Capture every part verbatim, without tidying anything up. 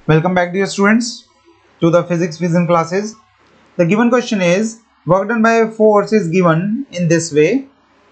Welcome back, dear students, to the physics vision classes. The given question is work done by a force is given in this way.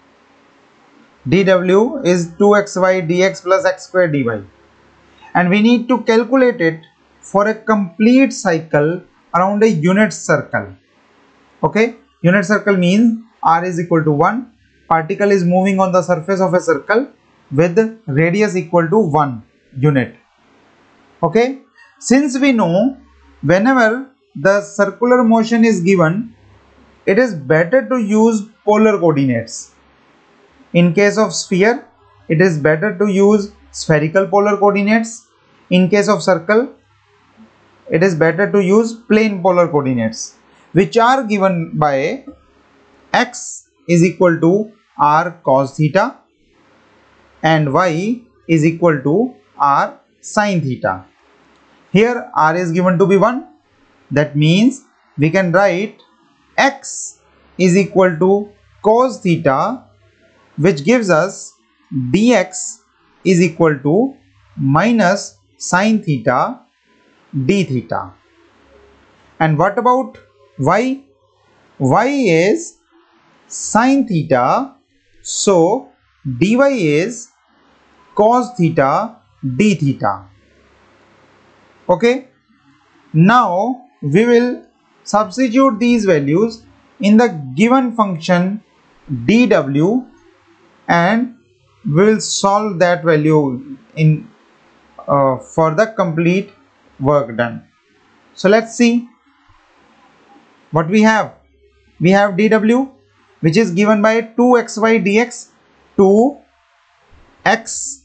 dW is two x y dx plus x square dy, and we need to calculate it for a complete cycle around a unit circle. Okay, unit circle means r is equal to one. Particle is moving on the surface of a circle with radius equal to one unit. Okay, since we know whenever the circular motion is given, it is better to use polar coordinates. In case of sphere, it is better to use spherical polar coordinates. In case of circle, it is better to use plane polar coordinates, which are given by x is equal to r cos theta and y is equal to r sin theta. Here r is given to be one. That means we can write x is equal to cos theta, which gives us dx is equal to minus sin theta d theta. And what about y? Y is sin theta, so dy is cos theta d theta. Okay, now we will substitute these values in the given function dw and we will solve that value in uh, for the complete work done. So let's see what we have. We have dw, which is given by two x y dx, two x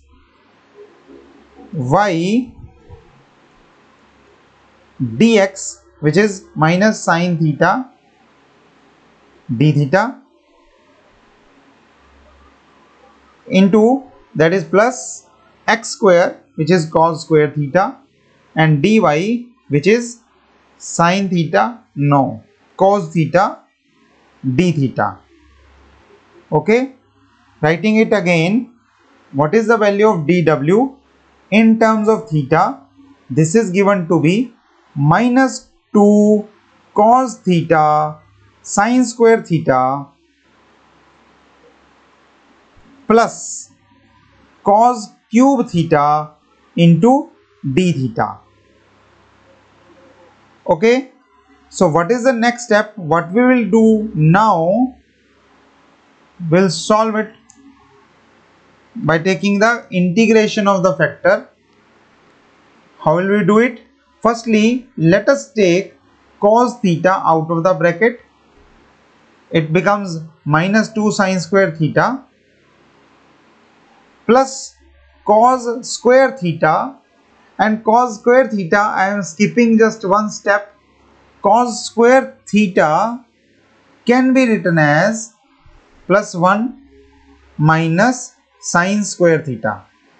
y dx, which is minus sin theta d theta, into that is plus x square, which is cos square theta, and dy, which is sin theta, no, cos theta d theta. Okay, writing it again, what is the value of dw in terms of theta? This is given to be minus two cos theta sin square theta plus cos cube theta into d theta. Okay, so what is the next step? What we will do now, we'll solve it by taking the integration of the factor. How will we do it? Firstly, let us take cos theta out of the bracket. It becomes minus two sin square theta plus cos square theta, and cos square theta I am skipping just one step. Cos square theta can be written as plus one minus sin square theta.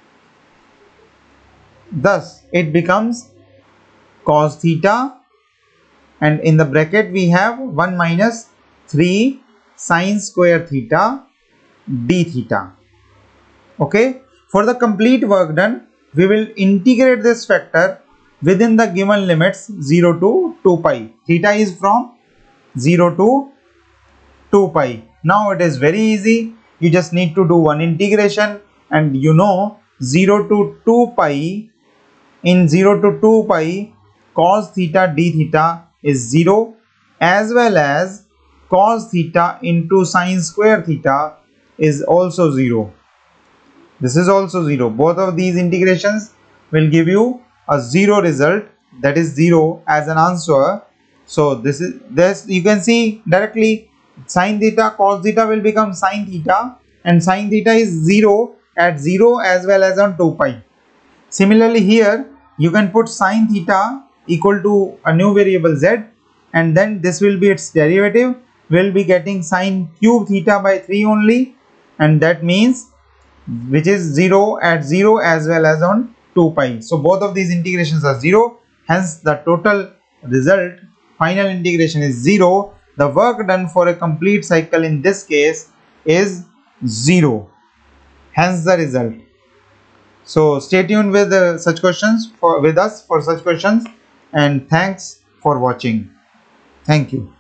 Thus it becomes cos theta, and in the bracket we have one minus three sin square theta d theta. Okay, for the complete work done, we will integrate this factor within the given limits zero to two pi. Theta is from zero to two pi. Now it is very easy. You just need to do one integration, and you know zero to two pi, in zero to two pi, cos theta d theta is zero, as well as cos theta into sin square theta is also zero. This is also zero. Both of these integrations will give you a zero result, that is zero as an answer. So this is this you can see directly sin theta cos theta will become sin theta, and sin theta is zero at zero as well as on two pi. Similarly here you can put sin theta equal to a new variable z, and then this will be its derivative. We will be getting sin cube theta by three only, and that means which is zero at zero as well as on two pi. So both of these integrations are zero, hence the total result, final integration, is zero. The work done for a complete cycle in this case is zero, hence the result. So stay tuned with uh, such questions for with us for such questions, and thanks for watching. Thank you.